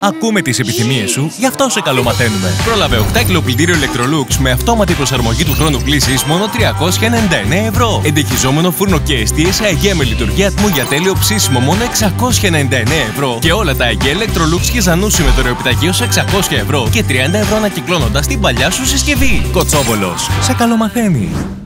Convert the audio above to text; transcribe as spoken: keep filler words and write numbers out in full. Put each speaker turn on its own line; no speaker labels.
Ακούμε τις επιθυμίες σου, γι' αυτό σε καλομαθαίνουμε. Πρόλαβε οκτώ κιλό πλυντήριο Electrolux με αυτόματη προσαρμογή του χρόνου πλύσης μόνο τριακόσια ενενήντα εννέα ευρώ. Εντεχιζόμενο φούρνο και εστίες σε αιγαία με λειτουργία ατμού για τέλειο ψήσιμο μόνο εξακόσια ενενήντα εννέα ευρώ. Και όλα τα αιγαία Electrolux και Zanussi με δωρεοπιταγείο σε εξακόσια ευρώ και τριάντα ευρώ ανακυκλώνοντας την παλιά σου συσκευή. Κοτσόβολος, σε καλομαθαίνει.